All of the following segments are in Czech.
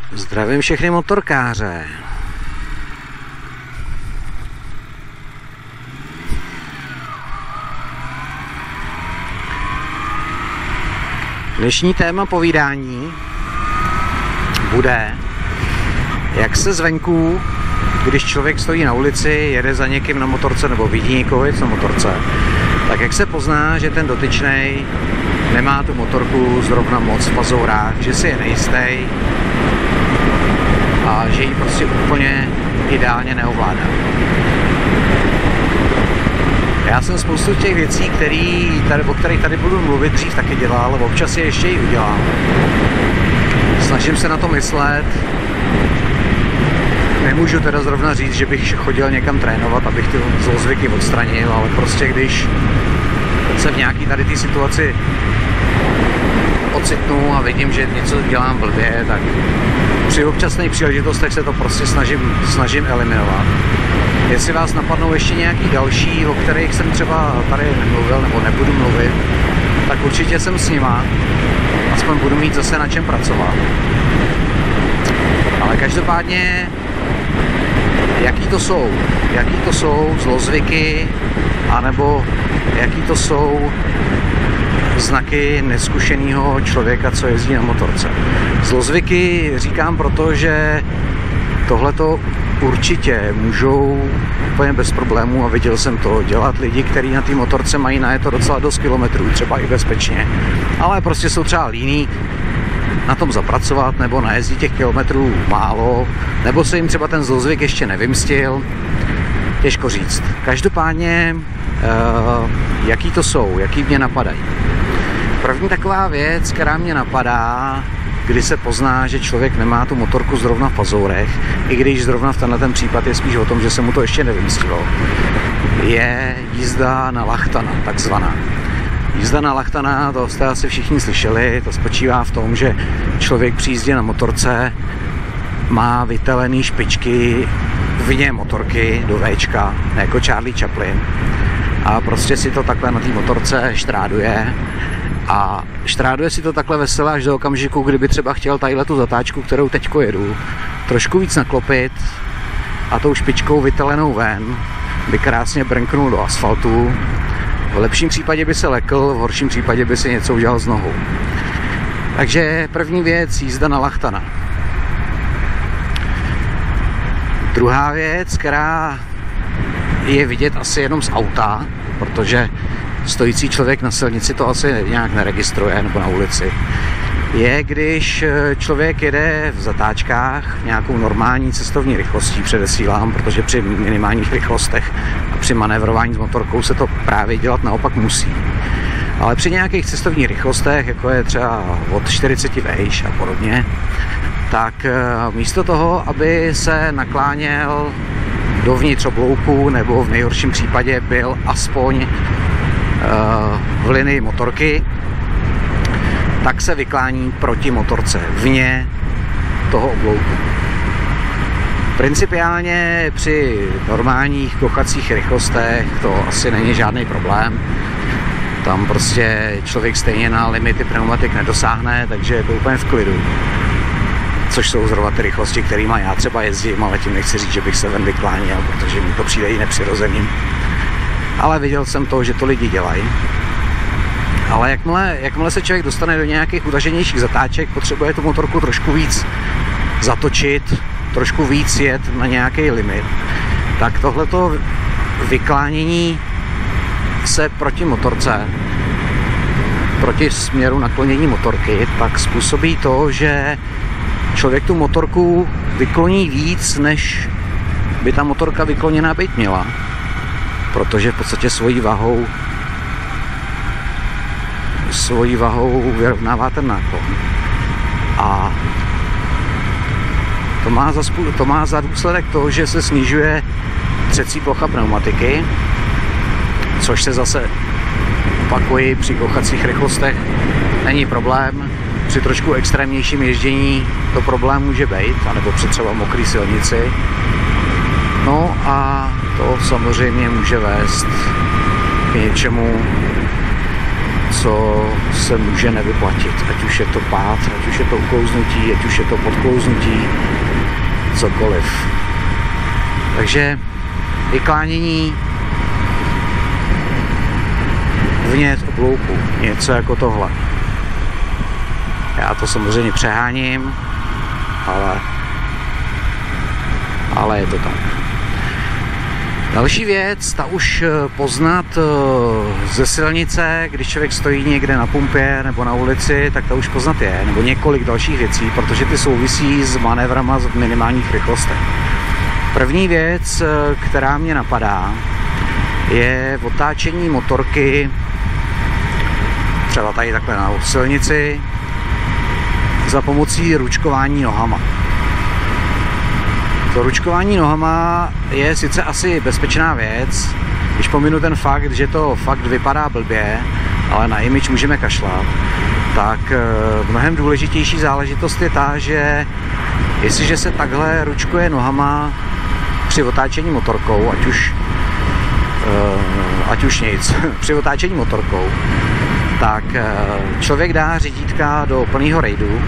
Zdravím všechny motorkáře. Dnešní téma povídání bude, jak se zvenku, když člověk stojí na ulici, jede za někým na motorce nebo vidí někoho jet na motorce, tak jak se pozná, že ten dotyčnej nemá tu motorku zrovna moc v pazourách, že si je nejistý a že ji prostě úplně ideálně neovládá. Já jsem spoustu těch věcí, o kterých tady budu mluvit, dřív taky dělal, ale občas je ještě i udělám. Snažím se na to myslet. Nemůžu teda zrovna říct, že bych chodil někam trénovat, abych ty zlozvyky odstranil, ale prostě když se v nějaký tady té situaci ocitnu a vidím, že něco dělám blbě, tak při občasných příležitostech se to prostě snažím eliminovat. Jestli vás napadnou ještě nějaký další, o kterých jsem třeba tady nemluvil nebo nebudu mluvit, tak určitě jsem s nima. Aspoň budu mít zase na čem pracovat. Ale každopádně, jaký to jsou zlozvyky, anebo jaký to jsou znaky neskušeného člověka, co jezdí na motorce. Zlozvyky říkám proto, že tohleto určitě můžou úplně bez problémů, a viděl jsem to, dělat lidi, kteří na té motorce mají najeto docela dost kilometrů, třeba i bezpečně, ale prostě jsou třeba líní na tom zapracovat, nebo najezdí těch kilometrů málo, nebo se jim třeba ten zlozvyk ještě nevymstil, těžko říct. Každopádně, jaký to jsou, jaký mě napadají. První taková věc, která mě napadá, kdy se pozná, že člověk nemá tu motorku zrovna v pazourech, i když zrovna v tenhle případ je spíš o tom, že se mu to ještě nevymstilo, je jízda na lachtana, takzvaná. Jízda na lachtana, to jste asi všichni slyšeli, to spočívá v tom, že člověk při jízdě na motorce má vytelený špičky vně motorky do Včka, jako Charlie Chaplin, a prostě si to takhle na té motorce štráduje. A štráduje si to takhle veselé až do okamžiku, kdyby třeba chtěl tadyhle tu zatáčku, kterou teďko jedu, trošku víc naklopit a tou špičkou vytelenou ven by krásně brnknul do asfaltu. V lepším případě by se lekl, v horším případě by si něco udělal s nohou. Takže první věc, jízda na lachtana. Druhá věc, která je vidět asi jenom z auta, protože stojící člověk na silnici to asi nějak neregistruje, nebo na ulici, je, když člověk jede v zatáčkách nějakou normální cestovní rychlostí, předesílám, protože při minimálních rychlostech a při manévrování s motorkou se to právě dělat naopak musí. Ale při nějakých cestovních rychlostech, jako je třeba od 40 vejš a podobně, tak místo toho, aby se nakláněl dovnitř oblouku, nebo v nejhorším případě byl aspoň v linii motorky, tak se vyklání proti motorce, vně toho oblouku. Principiálně při normálních kochacích rychlostech to asi není žádný problém. Tam prostě člověk stejně na limity pneumatik nedosáhne, takže je to úplně v klidu. Což jsou zrovna ty rychlosti, kterýma já třeba jezdím, ale tím nechci říct, že bych se ven vyklánil, protože mi to přijde i nepřirozeným. Ale viděl jsem to, že to lidi dělají. Ale jakmile se člověk dostane do nějakých utaženějších zatáček, potřebuje tu motorku trošku víc zatočit, trošku víc jet na nějaký limit, tak tohleto vyklánění se proti motorce, proti směru naklonění motorky, tak způsobí to, že člověk tu motorku vykloní víc, než by ta motorka vykloněná být měla. Protože v podstatě svojí vahou vyrovnává ten náklon. A to má za důsledek to, že se snižuje třecí plocha pneumatiky, což se zase, opakuji, při kochacích rychlostech není problém. Při trošku extrémnějším ježdění to problém může být, anebo při třeba mokrý silnici. No a to samozřejmě může vést k něčemu, co se může nevyplatit. Ať už je to pád, ať už je to uklouznutí, ať už je to podklouznutí, cokoliv. Takže vyklánění uvnitř oblouku, něco jako tohle. Já to samozřejmě přeháním, ale je to tak. Další věc, ta už poznat ze silnice, když člověk stojí někde na pumpě nebo na ulici, tak ta už poznat je, nebo několik dalších věcí, protože ty souvisí s manévrama v minimálních rychlostech. První věc, která mě napadá, je otáčení motorky, třeba tady takhle na silnici, za pomocí ručkování nohama. To ručkování nohama je sice asi bezpečná věc, když pominu ten fakt, že to fakt vypadá blbě, ale na image můžeme kašlat, tak mnohem důležitější záležitost je ta, že jestliže se takhle ručkuje nohama při otáčení motorkou, ať už nic, při otáčení motorkou, tak člověk dá řídítka do plného rejdu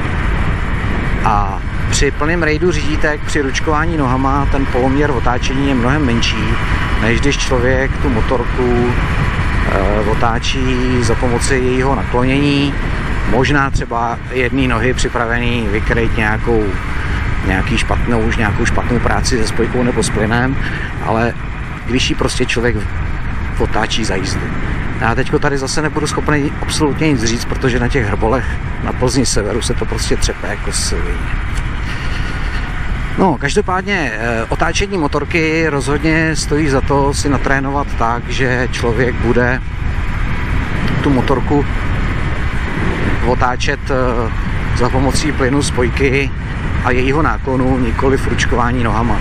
a při plném rejdu řídítek při ručkování nohama ten poloměr otáčení je mnohem menší, než když člověk tu motorku otáčí za pomoci jejího naklonění, možná třeba jedné nohy připravený vykrýt nějakou špatnou práci se spojkou nebo s plynem, ale když ji prostě člověk otáčí za jízdy. Já teďko tady zase nebudu schopný absolutně nic říct, protože na těch hrbolech na Plzni severu se to prostě třepe jako svině. No, každopádně otáčení motorky rozhodně stojí za to si natrénovat tak, že člověk bude tu motorku otáčet za pomocí plynu spojky a jejího náklonu, nikoliv ručkování nohama.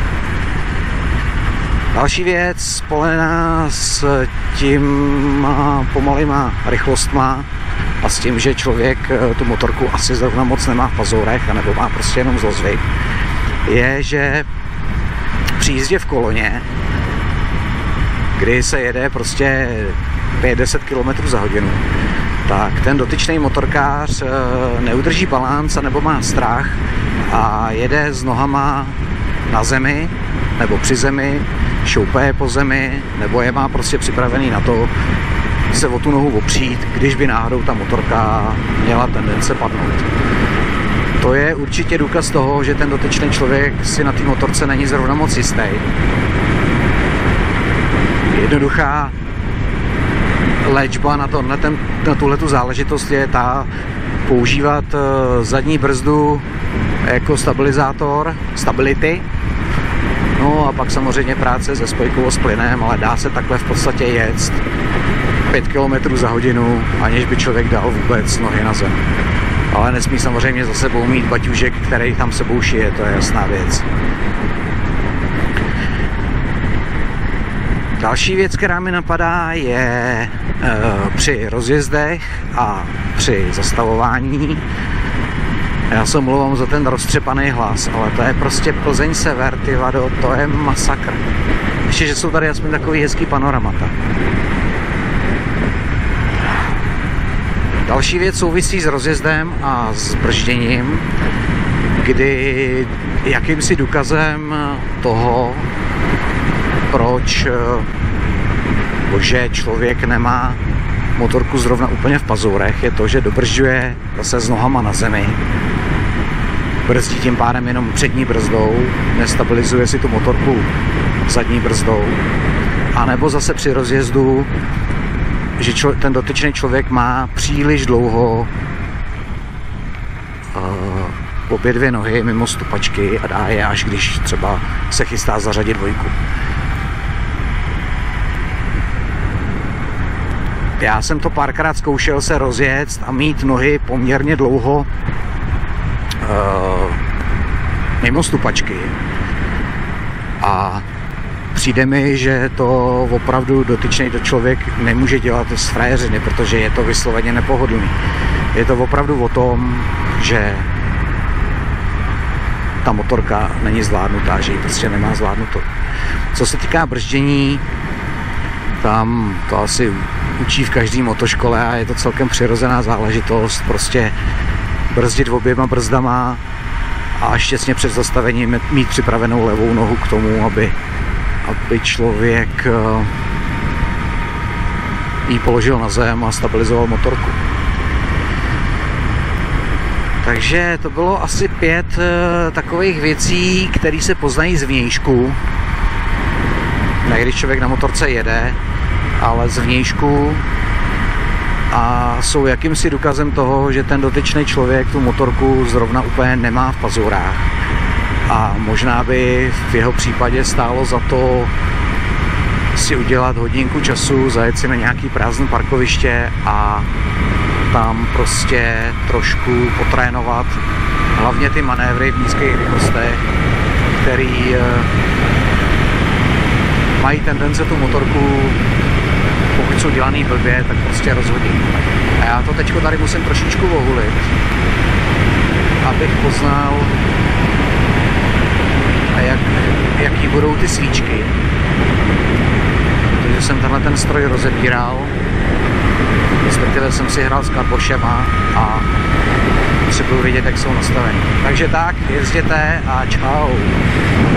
Další věc spojená s těma pomalýma rychlostma a s tím, že člověk tu motorku asi zrovna moc nemá v pazourech, anebo má prostě jenom zlozvyk, je, že při jízdě v koloně, kdy se jede prostě 5-10 km za hodinu, tak ten dotyčný motorkář neudrží balanc nebo má strach a jede s nohama na zemi nebo při zemi, šoupe je po zemi, nebo je má prostě připravený na to se o tu nohu opřít, když by náhodou ta motorka měla tendence padnout. To je určitě důkaz toho, že ten dotyčný člověk si na té motorce není zrovna moc jistý. Jednoduchá léčba na tuhletu záležitost je ta používat zadní brzdu jako stabilizátor, stability. No a pak samozřejmě práce se spojkou s plynem, ale dá se takhle v podstatě jet 5 km za hodinu, aniž by člověk dal vůbec nohy na zem. Ale nesmí samozřejmě za sebou mít baťužek, který tam sebou šije, to je jasná věc. Další věc, která mi napadá, je při rozjezdech a při zastavování. Já se omlouvám za ten roztřepaný hlas, ale to je prostě Plzeň sever, ty vado, to je masakr. Ještě, že jsou tady aspoň takový hezký panoramata. Další věc souvisí s rozjezdem a s bržděním, kdy jakýmsi důkazem toho, proč že člověk nemá motorku zrovna úplně v pazourech, je to, že dobržďuje zase s nohama na zemi. Brzdí tím pádem jenom přední brzdou, nestabilizuje si tu motorku zadní brzdou. A nebo zase při rozjezdu, že ten dotyčný člověk má příliš dlouho obě dvě nohy mimo stupačky a dá je, až když třeba se chystá zařadit dvojku. Já jsem to párkrát zkoušel se rozjet a mít nohy poměrně dlouho mimo stupačky. A přijde mi, že to opravdu dotyčný člověk nemůže dělat z frajeřiny, protože je to vysloveně nepohodlný. Je to opravdu o tom, že ta motorka není zvládnutá, že ji prostě nemá zvládnuto. Co se týká brždění, tam to asi učí v každé motoškole a je to celkem přirozená záležitost. Prostě brzdit oběma brzdama a štěstně před zastavením mít připravenou levou nohu k tomu, aby člověk ji položil na zem a stabilizoval motorku. Takže to bylo asi 5 takových věcí, které se poznají zvnějšku. Ne, když člověk na motorce jede, ale zvnějšku. A jsou jakýmsi důkazem toho, že ten dotyčný člověk tu motorku zrovna úplně nemá v pazurách. A možná by v jeho případě stálo za to si udělat hodinku času, zajet si na nějaký prázdné parkoviště a tam prostě trošku potrénovat hlavně ty manévry v nízkých rychlostech, který mají tendence tu motorku, pokud jsou dělaný blbě, tak prostě rozhodí. A já to teďko tady musím trošičku ohulit, abych poznal, jaký budou ty svíčky. Protože jsem tenhle ten stroj rozebíral, respektive jsem si hrál s karbošema a potřebuji vědět, jak jsou nastaveny. Takže tak, jezděte a čau.